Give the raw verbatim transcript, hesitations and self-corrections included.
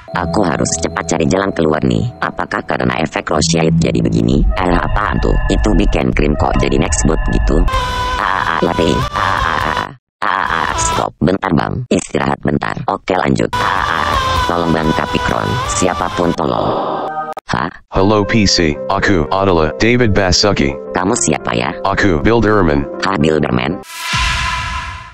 Aku harus cepat cari jalan keluar nih. Apakah karena efek Roshaid jadi begini? Eh apaan tuh? Itu bikin krim kok jadi next boot gitu. Ah, latte. Ah, ah, ah, stop. Bentar bang. Istirahat bentar. Oke lanjut. Ah, tolong bang Capicron. Siapapun tolong. Hah? Hello P C, aku adalah David Basuki. Kamu siapa ya? Aku Builderman. Hah Builderman?